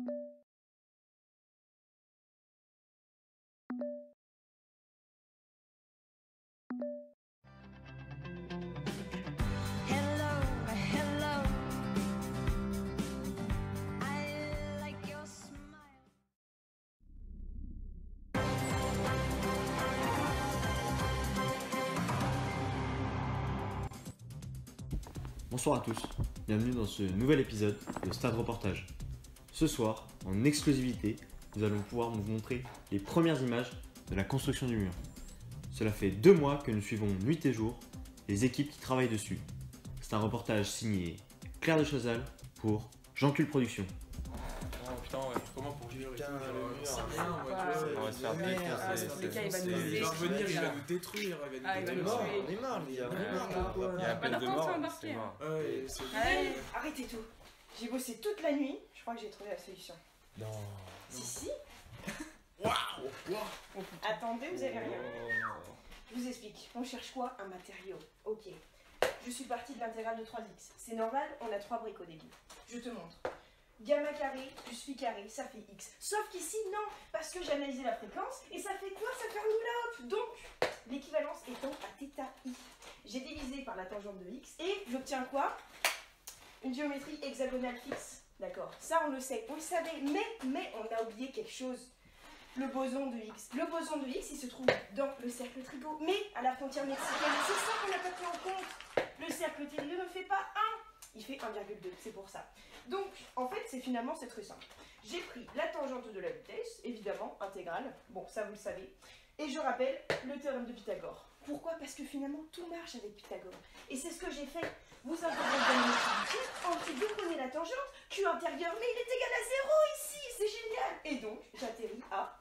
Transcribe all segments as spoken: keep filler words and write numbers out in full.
Bonsoir à tous, bienvenue dans ce nouvel épisode de Stade Reportage. Ce soir, en exclusivité, nous allons pouvoir vous montrer les premières images de la construction du mur. Cela fait deux mois que nous suivons nuit et jour les équipes qui travaillent dessus. C'est un reportage signé Claire de Chazal pour Jean-Cul Productions. Oh putain, ouais, comment pour gérer Putain, le le mur, mur, c'est c'est bien, bien, ouais, ouais, tu vois, ouais, on va se faire ouais, détruire, ouais, c'est- dans c'est- les cas, il va c'est- nous c'est- détruire. genre venir, il va nous détruire, il va nous Ah, il va détruire. nous mort, tuer. on est marre, les gars, on est Ouais, marre, ouais, quoi. Il y a à peine de Maintenant, mort, c'est embarqué, c'est hein. mort. Ouais, c'est Allez, arrêtez tout. J'ai bossé toute la nuit, je crois que j'ai trouvé la solution. Non. Si, si. Waouh. Attendez, vous avez rien. Je vous explique. On cherche quoi? Un matériau. Ok. Je suis partie de l'intégrale de trois x. C'est normal, on a trois briques au début. Je te montre. Gamma carré plus phi carré, ça fait x. Sauf qu'ici, non, parce que j'ai analysé la fréquence, et ça fait quoi? Ça fait un enveloppe. Donc, l'équivalence étant à θ i. J'ai divisé par la tangente de x, et j'obtiens quoi? Une géométrie hexagonale fixe. D'accord. Ça, on le sait, on le savait, mais, mais on a oublié quelque chose. Le boson de X. Le boson de X, il se trouve dans le cercle trigo, mais à la frontière mexicaine. C'est ça qu'on n'a pas pris en compte. Le cercle trigo ne fait pas un, il fait un virgule deux, c'est pour ça. Donc, en fait, c'est finalement, c'est très simple. J'ai pris la tangente de la vitesse, évidemment, intégrale, bon, ça vous le savez, et je rappelle le théorème de Pythagore. Pourquoi? Parce que finalement, tout marche avec Pythagore. Et c'est ce que j'ai fait. Vous intégrez le domaine, ensuite vous prenez la tangente, Q intérieur, mais il est égal à zéro ici, c'est génial. Et donc, j'atterris à...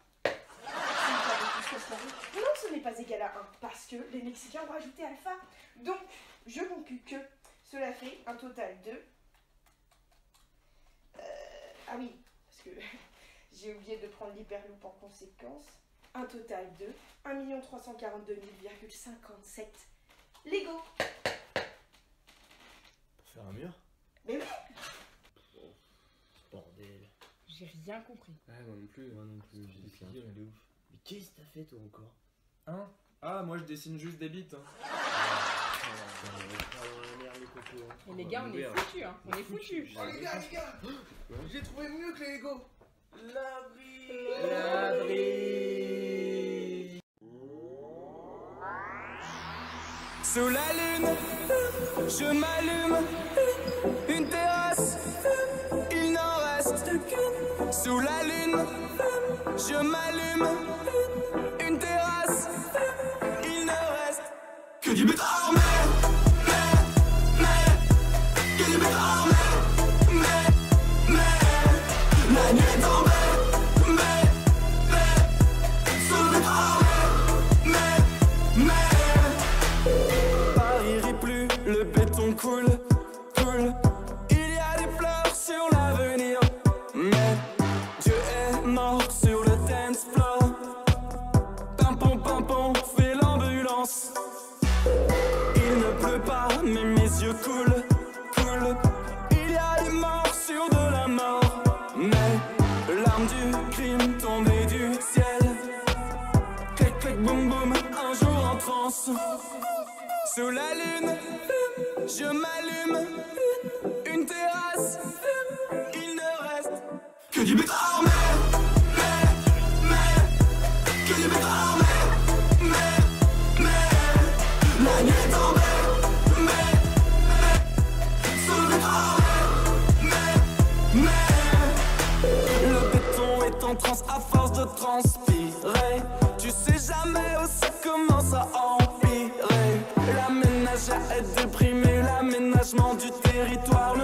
Non, ce n'est pas égal à un, parce que les Mexicains ont rajouté alpha. Donc, je conclus que cela fait un total de... Euh, ah oui, parce que j'ai oublié de prendre l'hyperloop en conséquence. Un total de un million trois cent quarante-deux mille virgule cinquante-sept Lego. Pour faire un mur? Mais oui. Oh, bordel. J'ai rien compris. Ouais, moi non plus. Moi non plus, j'ai figure, il est ouf. Mais qu'est-ce que t'as fait toi encore? Hein? Ah, moi je dessine juste des bits. Hein. Et les gars, on est foutus, hein. On est foutus. Oh les gars, les gars, j'ai trouvé mieux que les Lego. L'abri. L'abri. Sous la lune, je m'allume. Une terrasse, il n'en reste qu'une. Sous la lune, je m'allume. Une terrasse, il ne reste que du béton armé. Mais, mais, que du béton armé. Mais, mais, la nuit est tombée. Mais, mais, sous le béton armé. Mais, mais, Paris rit plus, le béton coule, coule. Il y a des fleurs sur l'avenir. Mais Dieu est mort sur le dance floor. Pimpon, pimpon, fait l'ambulance. Il ne pleut pas, mais mes yeux coulent, coulent. Il y a des morts sur de la mort. Mais l'arme du crime tombée du ciel. Clic, clic, boum, boum, un jour en transe. Sous la lune, je m'allume. Une terrasse, il ne reste que du béton armé. Mais, mais, que du béton armé. Mais, mais, la nuit est tombée. Mais, mais, sous le béton armé. Mais, mais, le béton est en transe à force de transpirer. Tu sais jamais où ça commence à empirer. L'aménageur est déprimé, l'aménagement du territoire.